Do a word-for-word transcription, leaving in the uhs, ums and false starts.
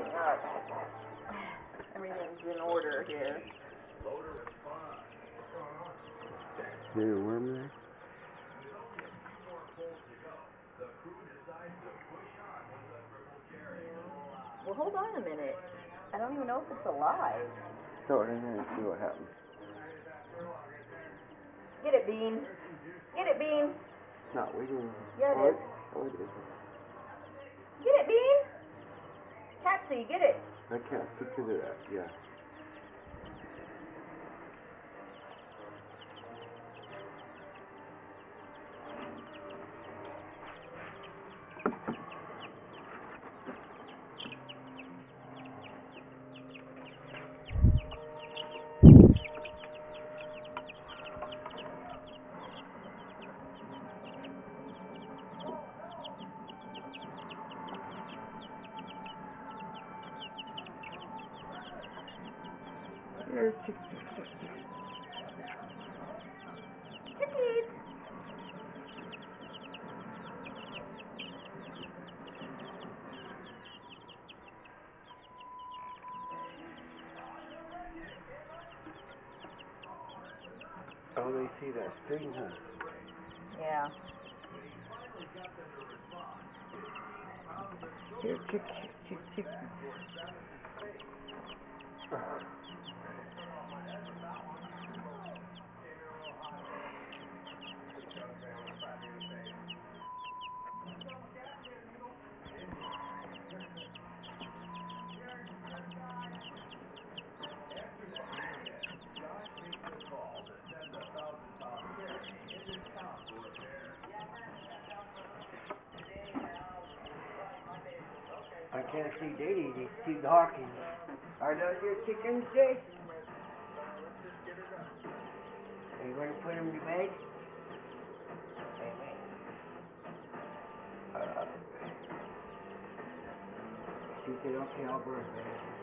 up. Everything's in order here. Is there a worm there? Well, hold on a minute. I don't even know if it's alive. Throw it in there and see what happens. Get it, Bean. Get it, Bean. It's not wiggling. Yeah, it oh, is. Oh, it is. Get it, Bean. Taxi, get it. I can't stick to that. Yeah. There's chick, chick, chick, chick. Chickies. Oh, they see that string, huh? Yeah. Here, chick, chick, chick, chick. Uh. I can't see Daddy, he's too darking. Are those your chickens, Jay? Are you going to put them to bed? Hey, wait. Uh, she said, okay, I'll go to bed.